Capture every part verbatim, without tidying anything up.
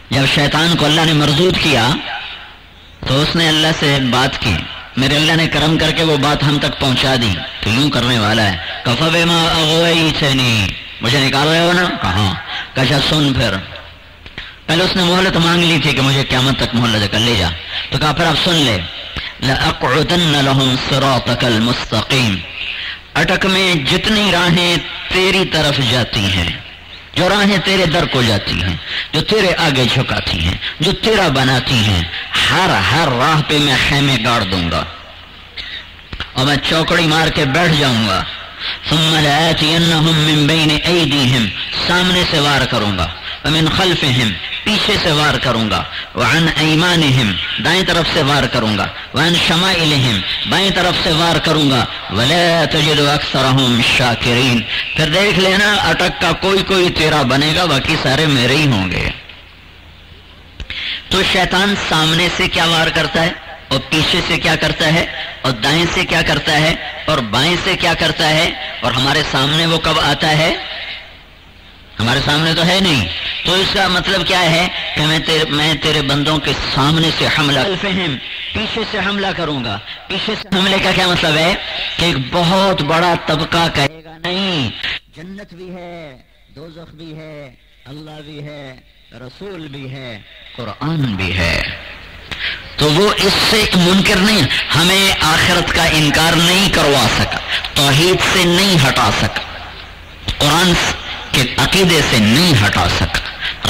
جب شیطان کو اللہ نے مردود کیا تو اس نے اللہ سے بات کی، میرے اللہ نے کرم کر کے وہ بات ہم تک پہنچا دی، تو یوں کرنے والا ہے کفا بما اغویتنی، مجھے نکال رہے ہو نا، کہاں کہا سن پھر، پہلے اس نے مہلت مانگ لی تھی کہ مجھے قیامت تک مہلت کر لے جا، تو کہا پھر اب سن لے، لأقعدن لهم صراطك المستقیم، اٹک میں جتنی راہیں تیری طرف جاتی ہیں، جو راہیں تیرے در کو جاتی ہیں، جو تیرے آگے جھکاتی ہیں، جو تیرا بناتی ہیں، ہر ہر راہ پہ میں خیمے گاڑ دوں گا اور میں چوکڑی مار کے بیٹھ جاؤں گا، ثم لآتینہم من بین ایدیہم، سامنے سے وار کروں گا، ومن خلفہم، پیچھے سے وار کروں گا، وعن ایمانہم، دائیں طرف سے وار کروں گا، وعن شمائلہم، بائیں طرف سے وار کروں گا، ولا تجد اکثرہم شاکرین، پھر دیکھ لینا اٹک کا کوئی کوئی تیرا بنے گا، باقی سارے میرے ہی ہوں گے۔ تو شیطان سامنے سے کیا وار کرتا ہے اور پیچھے سے کیا کرتا ہے اور دائیں سے کیا کرتا ہے اور بائیں سے کیا کرتا ہے، اور ہمارے سامنے وہ کب آتا ہے؟ ہمارے سامنے تو ہے نہیں، تو اس کا مطلب کیا ہے کہ میں تیرے میں تیرے بندوں کے سامنے سے حملہ، پیچھے سے حملہ کروں گا۔ پیچھے سے حملے کا کیا مطلب ہے کہ ایک بہت بڑا طبقہ کہے گا نہیں، جنت بھی ہے، دوزخ بھی ہے، اللہ بھی ہے، رسول بھی ہے، قرآن بھی ہے، تو وہ اس سے منکر نہیں، ہمیں آخرت کا انکار نہیں کروا سکا، توحید سے نہیں ہٹا سکا، قرآن کے عقیدے سے نہیں ہٹا سکا،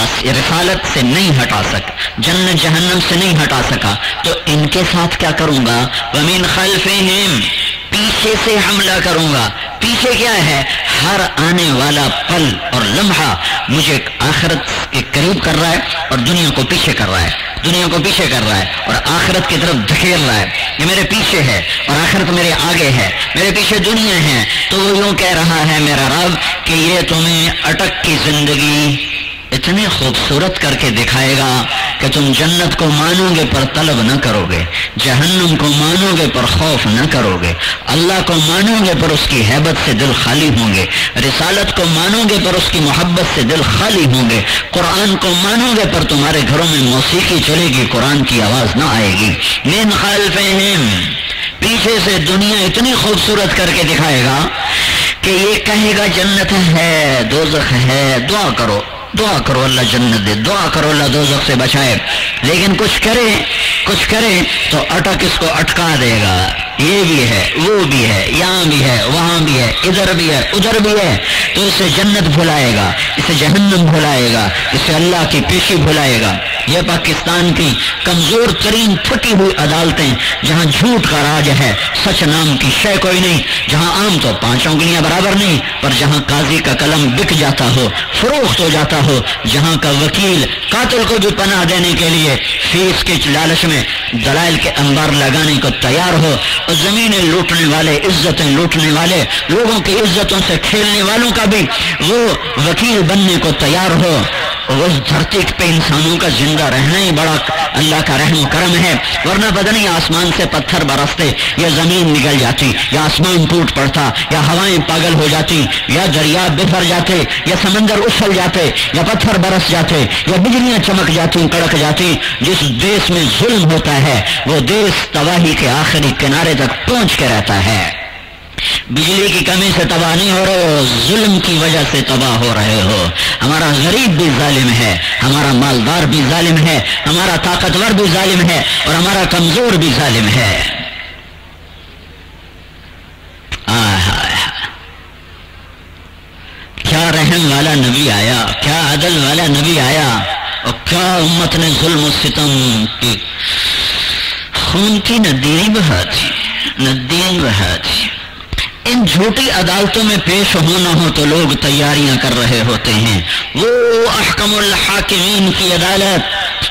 رسالت سے نہیں ہٹا سکا، جنت جہنم سے نہیں ہٹا سکا، تو ان کے ساتھ کیا کروں گا؟ وَمِنْ خَلْفِهِمْ، پیچھے سے حملہ کروں گا۔ پیچھے کیا ہے؟ ہر آنے والا پل اور لمحہ مجھے آخرت کے قریب کر رہا ہے اور دنیا کو پیچھے کر رہا ہے، دنیا کو پیچھے کر رہا ہے اور آخرت کی طرف دھکیل رہا ہے۔ یہ میرے پیچھے ہے اور آخرت میرے آگے ہے، میرے پیچھے دنیا ہے، تو وہ یوں کہہ رہا ہے میرا رب کہ یہ تمہیں اٹک کی زندگی اتنی خوبصورت کر کے دکھائے گا کہ تم جنت کو مانو گے پر طلب نہ کرو گے، جہنم کو مانو گے پر خوف نہ کرو گے، اللہ کو مانو گے پر اس کی ہیبت سے دل خالی ہوں گے، رسالت کو مانو گے پر اس کی محبت سے دل خالی ہوں گے، قرآن کو مانو گے پر تمہارے گھروں میں موسیقی چلے گی، قرآن کی آواز نہ آئے گی۔ من خلفہم، پیچھے سے دنیا اتنی خوبصورت کر کے دکھائے گا کہ یہ کہے گا جنت ہے، دوزخ ہے، دعا کرو دعا کرو اللہ جنت دے، دعا کرو اللہ دوزخ سے بچائے، لیکن کچھ کرے کچھ کرے تو اٹک اس کو اٹکا دے گا، یہ بھی ہے، وہ بھی ہے، یہاں بھی ہے، وہاں بھی ہے، ادھر بھی ہے، ادھر بھی ہے، تو اسے جنت بھلائے گا، اسے جہنم بھلائے گا، اسے اللہ کی پیشی بھلائے گا۔ یہ پاکستان کی کمزور ترین پھٹی ہوئی عدالتیں، جہاں جھوٹ کا راج ہے، سچ نام کی شے کوئی نہیں، جہاں عام تو پانچ انگلیاں برابر نہیں، پر جہاں قاضی کا قلم بک جاتا ہو، فروخت ہو جاتا ہو، جہاں کا وکیل قاتل کو بھی پناہ دینے کے لیے فیس کے لالچ میں دلائل کے انبار لگانے کو تیار ہو، اور زمینیں لوٹنے والے، عزتیں لوٹنے والے، لوگوں کی عزتوں سے کھیلنے والوں کا بھی وہ وکیل بننے کو تیار ہو، اس دھرتی پہ انسانوں کا زندہ رہنا ہی بڑا اللہ کا رحم و کرم ہے، ورنہ پتہ نہیں آسمان سے پتھر برستے، یا زمین نگل جاتی، یا آسمان ٹوٹ پڑتا، یا ہوائیں پاگل ہو جاتی، یا دریا بفر جاتے، یا سمندر اچھل جاتے، یا پتھر برس جاتے، یا بجلیاں چمک جاتی، کڑک جاتی۔ جس دیش میں ظلم ہوتا ہے وہ دیش تباہی کے آخری کنارے تک پہنچ کے رہتا ہے۔ بجلی کی کمی سے تباہ نہیں ہو رہے ہو، ظلم کی وجہ سے تباہ ہو رہے ہو۔ ہمارا غریب بھی ظالم ہے، ہمارا مالدار بھی ظالم ہے، ہمارا طاقتور بھی ظالم ہے، اور ہمارا کمزور بھی ظالم ہے۔ کیا رحم والا نبی آیا، کیا عدل والا نبی آیا، اور کیا امت نے ظلم و ستم کی خون کی ندیاں بہا تھی، ندیاں بہا تھی۔ ان جھوٹی عدالتوں میں پیش ہونا ہو تو لوگ تیاریاں کر رہے ہوتے ہیں، وہ احکم الحاکمین کی عدالت۔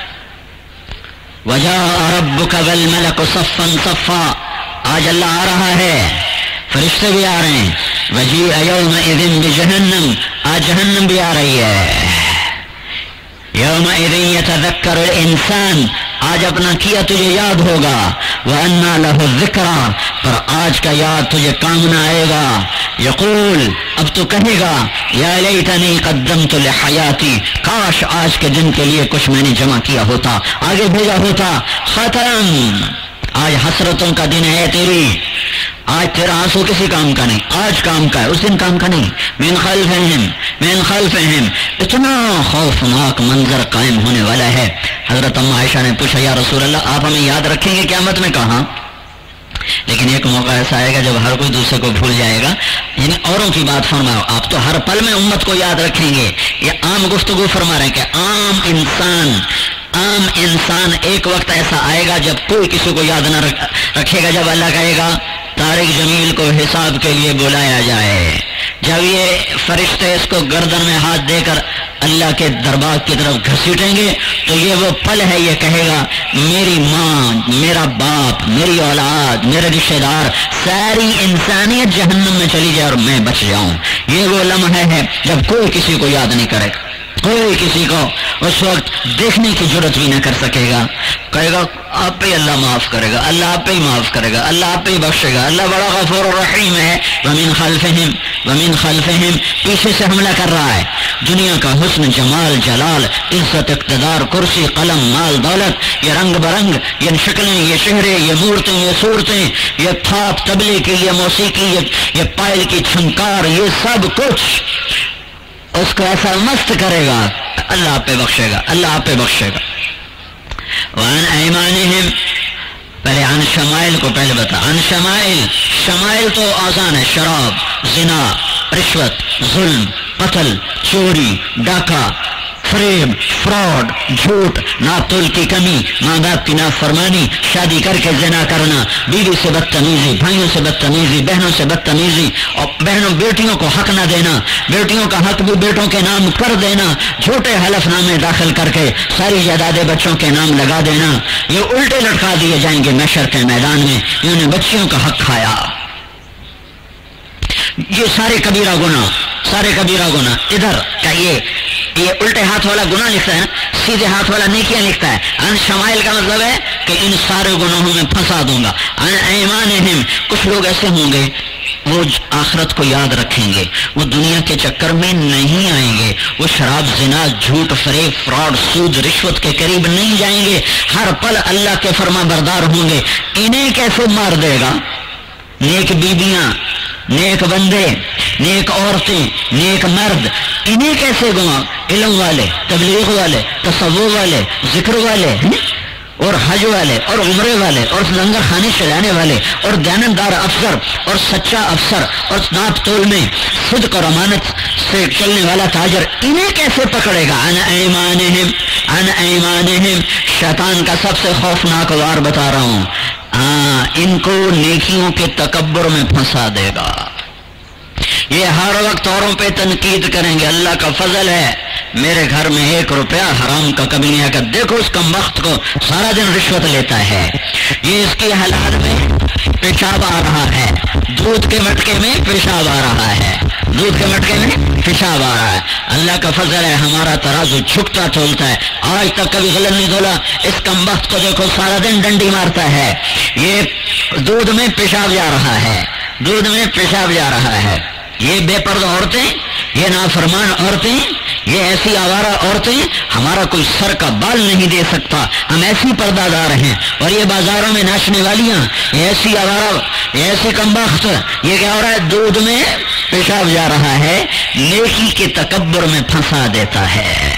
وجاء ربک والملک صفا صفا، آج اللہ آ رہا ہے، فرشتے بھی آ رہے ہیں۔ وجیء یومئذ بجہنم، آج جہنم بھی آ رہی ہے۔ یومئذ یتذکر الانسان، آج اپنا کیا تجھے یاد ہوگا۔ وَأَنَّى لَهُ الذِّكْرَى، پر آج کا یاد تجھے کام نہ آئے گا۔ یقول اب تو کہے گا یا لیتنی قدمت لحیاتی، کاش آج کے دن کے لیے کچھ میں نے جمع کیا ہوتا، آگے بھیجا ہوتا. ختم، آج حسرتوں کا دن ہے تیری، آج تیرا آنسو کسی کام کا نہیں، آج کام کا ہے، اس دن کام کا نہیں. من خلفہم من خلفہم، اتنا خوفناک منظر قائم ہونے والا ہے. حضرت ام عائشہ نے پوچھا یا رسول اللہ آپ ہمیں یاد رکھیں گے قیامت میں؟ کہاں، لیکن ایک موقع ایسا آئے گا جب ہر کوئی دوسرے کو بھول جائے گا. یعنی اوروں کی بات فرماؤ، آپ تو ہر پل میں امت کو یاد رکھیں گے. یہ عام گفتگو فرما رہے ہیں کہ عام انسان عام انسان ایک وقت ایسا آئے گا جب کوئی کسی کو یاد نہ رکھے گا. جب اللہ کہے گا طارق جمیل کو حساب کے لیے بلایا جائے، جب یہ فرشتے اس کو گردن میں ہاتھ دے کر اللہ کے دربار کی طرف گھسیٹیں گے تو یہ وہ پل ہے، یہ کہے گا میری ماں، میرا باپ، میری اولاد، میرے رشتے دار، ساری انسانیت جہنم میں چلی جائے اور میں بچ جاؤں. یہ وہ لمحہ ہے جب کوئی کسی کو یاد نہیں کرے گا، کوئی کسی کو اس وقت دیکھنے کی ضرورت بھی نہ کر سکے گا. کہے گا آپ پہ اللہ معاف کرے گا، اللہ آپ پہ ہی معاف کرے گا، اللہ آپ پہ ہی بخشے گا، اللہ بڑا غفور الرحیم ہے. ومن خلفہم ومن خلفہم، پیچھے سے حملہ کر رہا ہے. دنیا کا حسن، جمال، جلال، عزت، اقتدار، کرسی، قلم، مال، دولت، یہ رنگ برنگ، یہ شکلیں، یہ چہرے، یہ مورتیں، یہ صورتیں، یہ تھاپ تبلے کی، یہ موسیقی، یہ, یہ پائل کی چھنکار، یہ سب کچھ اس کو ایسا مست کرے گا. اللہ آپ پہ بخشے گا، اللہ آپ پہ بخشے گا. وعن ایمانہم، پہلے عن شمائل کو پہلے بتا. عن شمائل، شمائل تو آسان ہے، شراب، زنا، رشوت، ظلم، قتل، چوری، ڈاکہ، فریب، فراڈ، جھوٹ، ناپ تول کی کمی، ماں باپ کی نافرمانی، شادی کر کے زنا کرنا، بیوی سے بدتمیزی، بھائیوں سے بدتمیزی، بہنوں سے بدتمیزی، اور بہنوں بیٹیوں کو حق نہ دینا، بیٹیوں کا حق بھی بیٹوں کے نام کر دینا، جھوٹے حلف نامے داخل کر کے ساری جائیدادیں بچوں کے نام لگا دینا. یہ الٹے لٹکا دیے جائیں گے محشر کے میدان میں. انہوں نے بچیوں کا حق کھایا. یہ سارے کبیرہ گناہ، سارے کبیرہ گناہ. ادھر کا یہ یہ الٹے ہاتھ والا گناہ لکھتا ہے نا، سیدھے ہاتھ والا نیکیاں لکھتا ہے. ان شمائل کا مطلب ہے کہ ان سارے گناہوں میں پھنسا دوں گا. ان ایمانہم، کچھ لوگ ایسے ہوں گے وہ آخرت کو یاد رکھیں گے، وہ دنیا کے چکر میں نہیں آئیں گے، وہ شراب، زنا، جھوٹ، فریب، فراڈ، سود، رشوت کے قریب نہیں جائیں گے، ہر پل اللہ کے فرما بردار ہوں گے. انہیں کیسے مار دے گا؟ نیک بیبیاں، نیک بندے، نیک عورتیں، نیک مرد، انہیں کیسے گوا؟ علم والے، تبلیغ والے، تصوف والے، ذکر والے، اور حج والے، اور عمرے والے، اور لنگر خانے چلانے والے، اور دیانتدار افسر، اور سچا افسر، اور ناپ تول میں صدق اور امانت سے چلنے والا تاجر، انہیں کیسے پکڑے گا؟ عن ایمانہم عن ایمانہم، شیطان کا سب سے خوفناک وار بتا رہا ہوں. ہاں، ان کو نیکیوں کے تکبر میں پھنسا دے گا. یہ ہر وقت اوروں پہ تنقید کریں گے. اللہ کا فضل ہے میرے گھر میں ایک روپیہ حرام کا کبھی نہیں آتا. دیکھو اس کا وقت کو سارا دن رشوت لیتا ہے، یہ اس کی حلال میں پیشاب آ رہا ہے، دودھ کے مٹکے میں پیشاب آ رہا ہے، دودھ کے مٹکے میں پیشاب آ رہا ہے. اللہ کا فضل ہے ہمارا ترازو جھکتا تولتا ہے، آج تک کبھی غلط نہیں تولا. اس کم وقت کو دیکھو سارا دن ڈنڈی مارتا ہے، یہ دودھ میں پیشاب جا رہا ہے، دودھ میں پیشاب جا رہا ہے. یہ بے پردہ عورتیں، یہ نافرمان عورتیں، یہ ایسی آوارہ عورتیں، ہمارا کوئی سر کا بال نہیں دے سکتا، ہم ایسی پردہ دار ہیں. اور یہ بازاروں میں ناچنے والیاں، یہ ایسی آوارہ، یہ ایسی کمبخت، یہ کیا ہو رہا ہے؟ دودھ میں پیشاب جا رہا ہے، نیکی کے تکبر میں پھنسا دیتا ہے.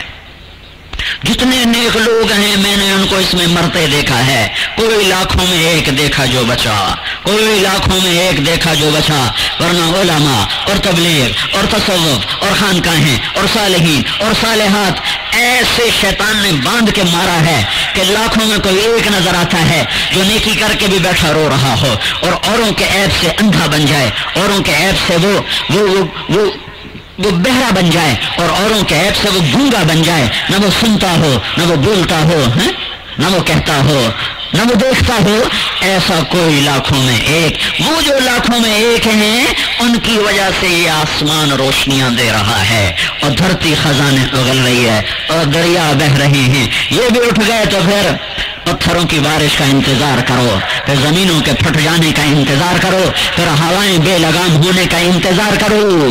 جتنے نیک لوگ ہیں میں نے ان کو اس میں مرتے دیکھا ہے. کوئی لاکھوں میں ایک دیکھا جو بچا، کوئی لاکھوں میں ایک دیکھا جو بچا. ورنہ علماء اور تبلیغ اور تصوف اور خانقاہیں اور صالحین اور صالحات ایسے شیطان نے باندھ کے مارا ہے کہ لاکھوں میں کوئی ایک نظر آتا ہے جو نیکی کر کے بھی بیٹھا رو رہا ہو اور اوروں کے عیب سے اندھا بن جائے، اوروں کے عیب سے وہ وہ وہ, وہ وہ بہرا بن جائے اور اوروں کے عیب سے وہ گونگا بن جائے. نہ وہ سنتا ہو، نہ وہ بولتا ہو، نہ وہ کہتا ہو، نہ وہ دیکھتا ہو. ایسا کوئی لاکھوں میں ایک. وہ جو لاکھوں میں ایک ہیں ان کی وجہ سے یہ آسمان روشنیاں دے رہا ہے اور دھرتی خزانے اگل رہی ہے اور دریا بہ رہے ہیں. یہ بھی اٹھ گئے تو پھر پتھروں کی بارش کا انتظار کرو، پھر زمینوں کے پھٹ جانے کا انتظار کرو، پھر ہوائیں بے لگام ہونے کا انتظار کرو۔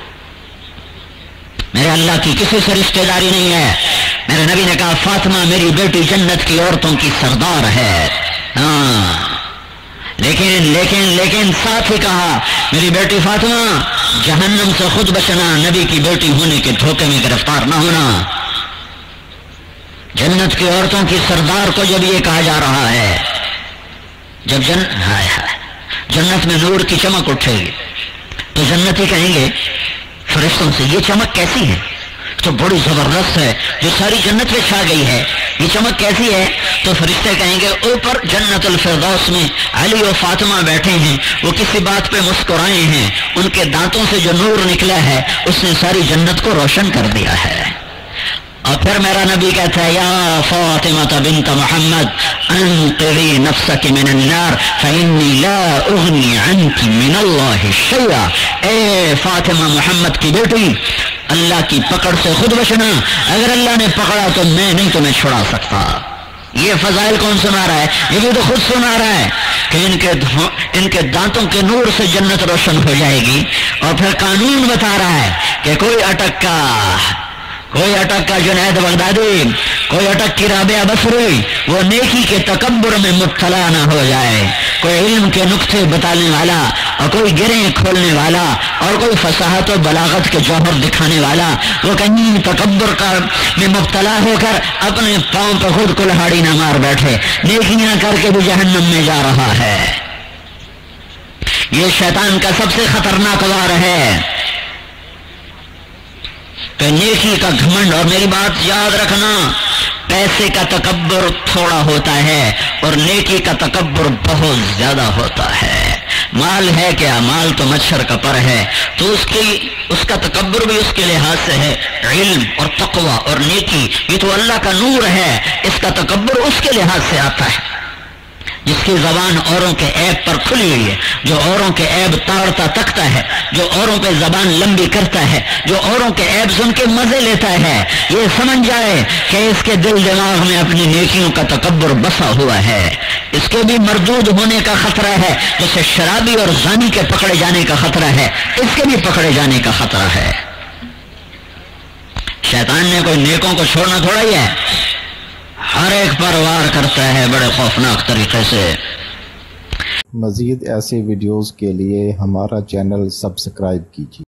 میرے اللہ کی کسی سے رشتہ داری نہیں ہے۔ میرے نبی نے کہا فاطمہ میری بیٹی جنت کی عورتوں کی سردار ہے، ہاں لیکن لیکن لیکن ساتھ ہی کہا میری بیٹی فاطمہ جہنم سے خود بچنا، نبی کی بیٹی ہونے کے دھوکے میں گرفتار نہ ہونا۔ جنت کی عورتوں کی سردار کو جب یہ کہا جا رہا ہے، جب جن ہائے ہائے جنت میں نور کی چمک اٹھے گی تو جنتی کہیں گے فرشتوں سے یہ چمک کیسی ہے؟ تو بڑی زبردست ہے، جو ساری جنت میں چھا گئی ہے، یہ چمک کیسی ہے؟ تو فرشتے کہیں گے اوپر جنت الفردوس میں علی و فاطمہ بیٹھے ہیں، وہ کسی بات پہ مسکرائے ہیں، ان کے دانتوں سے جو نور نکلا ہے اس نے ساری جنت کو روشن کر دیا ہے۔ اور پھر میرا نبی کہتا ہے یا فاطمہ بنت محمد انقذی نفسک من النار فانی لا اغنی عنک من اللہ شیئا، اے فاطمہ محمد کی بیٹی اللہ کی پکڑ سے خود بچنا، اگر اللہ نے پکڑا تو میں نہیں تمہیں چھڑا سکتا۔ یہ فضائل کون سنا رہا ہے؟ یہ بھی تو خود سنا رہا ہے کہ ان کے ان کے دانتوں کے نور سے جنت روشن ہو جائے گی، اور پھر قانون بتا رہا ہے کہ کوئی اٹک کا کوئی اٹک کا جنید بغدادی، کوئی اٹک کی رابعہ بصری وہ نیکی کے تکبر میں مبتلا نہ ہو جائے، کوئی علم کے نقطے بتانے والا اور کوئی گریں کھولنے والا اور کوئی فصاحت و بلاغت کے جوہر دکھانے والا وہ کہیں تکبر کا میں مبتلا ہو کر اپنے پاؤں پہ خود کلہاڑی نہ مار بیٹھے، نیکیاں کر کے بھی جہنم میں جا رہا ہے۔ یہ شیطان کا سب سے خطرناک وار ہے کہ نیکی کا گھمنڈ، اور میری بات یاد رکھنا پیسے کا تکبر تھوڑا ہوتا ہے اور نیکی کا تکبر بہت زیادہ ہوتا ہے۔ مال ہے کیا؟ مال تو مچھر کا پر ہے، تو اس کی اس کا تکبر بھی اس کے لحاظ سے ہے۔ علم اور تقوی اور نیکی یہ تو اللہ کا نور ہے، اس کا تکبر اس کے لحاظ سے آتا ہے۔ جس کی زبان اوروں کے عیب پر کھلی ہوئی ہے، جو اوروں کے عیب تاڑتا تکتا ہے، جو اوروں پہ زبان لمبی کرتا ہے، جو اوروں کے عیب سن کے مزے لیتا ہے، یہ سمجھ جائے کہ اس کے دل دماغ میں اپنی نیکیوں کا تکبر بسا ہوا ہے، اس کے بھی مردود ہونے کا خطرہ ہے، جیسے شرابی اور زانی کے پکڑے جانے کا خطرہ ہے، اس کے بھی پکڑے جانے کا خطرہ ہے۔ شیطان نے کوئی نیکوں کو چھوڑنا تھوڑا ہی ہے، ہر ایک پر وار کرتا ہے بڑے خوفناک طریقے سے۔ مزید ایسے ویڈیوز کے لیے ہمارا چینل سبسکرائب کیجیے۔